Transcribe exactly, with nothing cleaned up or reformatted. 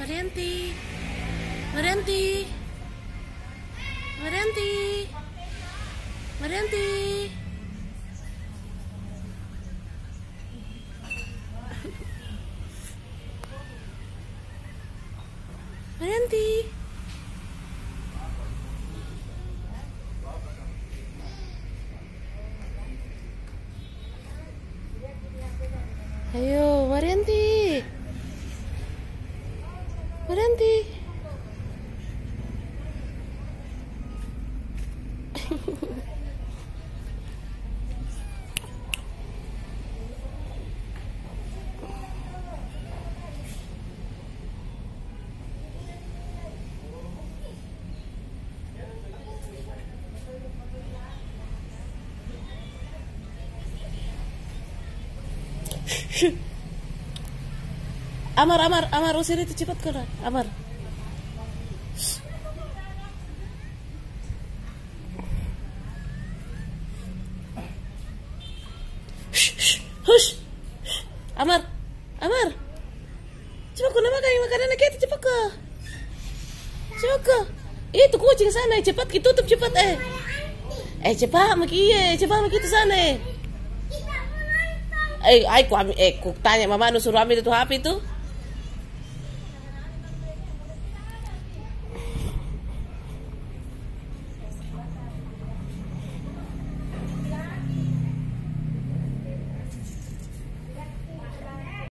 Marianti, Marianti, Marianti, Marianti. Marianti. Ayo, Marianti. Marianti. Amar, Amar, Amar, usir itu cepat kau, Amar. Hush, Amar, Amar, cepat kau nama kayak makanan itu cepat kau, cepat kau. Itu kucing sana, cepat kita tutup cepat eh, eh cepat maki, cepat maki itu sana eh. Eh, ay, ku, eh, ku tanya mama nu suruh ambil itu H P itu.